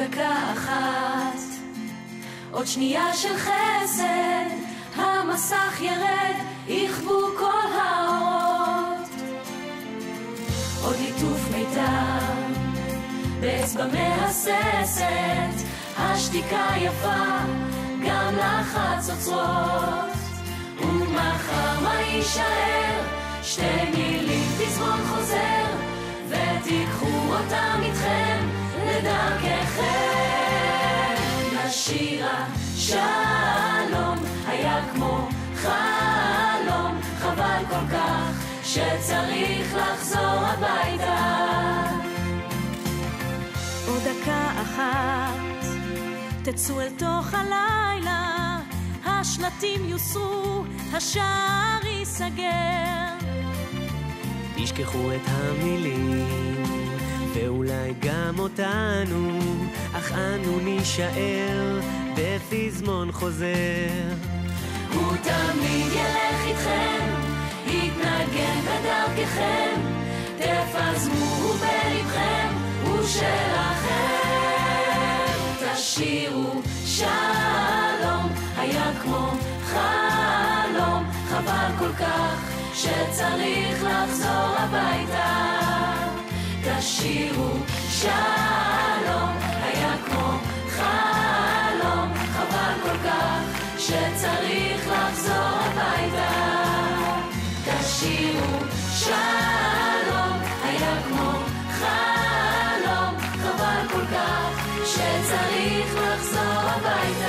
דקה אחת, עוד שנייה של חסד, המסך ירד, יכבו כל האורות. עוד ליטוף מיתר, באצבע מהססת, השתיקה יפה, גם לחצוצרות. ומחר מה יישאר? שתי מילים תזמון חוזר, ותיקחו אותם איתכם לדרככם. נשירה שלום היה כמו חלום, חבל כל כך שצריך לחזור הביתה. עוד דקה אחת, תצאו אל תוך הלילה, השלטים יוסרו, השער ייסגר. תשכחו את המילים, ואולי גם אותנו, אך אנו נשאר בפזמון חוזר. הוא תמיד ילך איתכם, יתנגן בדרככם, תפזמו בלבכם, הוא שלכם. תשירו שלום, היה כמו חלום, חבל כל כך שצריך לחזור הביתה. תשירו שלום, היה כמו חלום, חבל כל כך שצריך לחזור הביתה. תשירו שלום, היה כמו חלום, חבל כל כך שצריך לחזור הביתה.